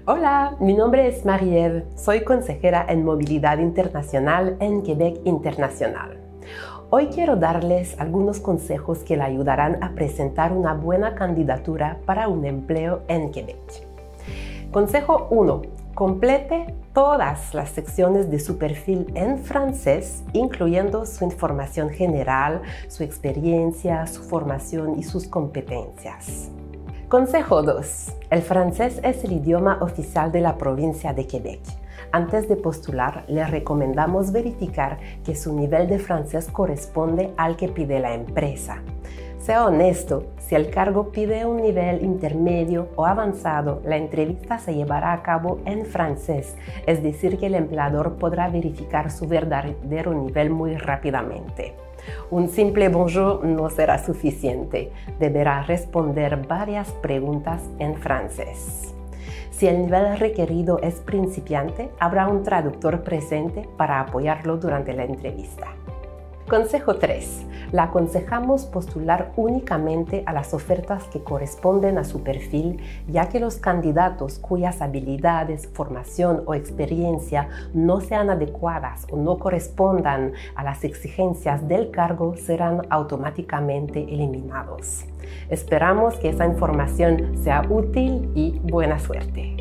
Hola, mi nombre es Marie-Ève, soy consejera en Movilidad Internacional en Quebec Internacional. Hoy quiero darles algunos consejos que le ayudarán a presentar una buena candidatura para un empleo en Quebec. Consejo 1. Complete todas las secciones de su perfil en francés, incluyendo su información general, su experiencia, su formación y sus competencias. Consejo 2. El francés es el idioma oficial de la provincia de Quebec. Antes de postular, le recomendamos verificar que su nivel de francés corresponde al que pide la empresa. Sea honesto, si el cargo pide un nivel intermedio o avanzado, la entrevista se llevará a cabo en francés, es decir, que el empleador podrá verificar su verdadero nivel muy rápidamente. Un simple bonjour no será suficiente, deberá responder varias preguntas en francés. Si el nivel requerido es principiante, habrá un traductor presente para apoyarlo durante la entrevista. Consejo 3. Le aconsejamos postular únicamente a las ofertas que corresponden a su perfil, ya que los candidatos cuyas habilidades, formación o experiencia no sean adecuadas o no correspondan a las exigencias del cargo serán automáticamente eliminados. Esperamos que esa información sea útil y buena suerte.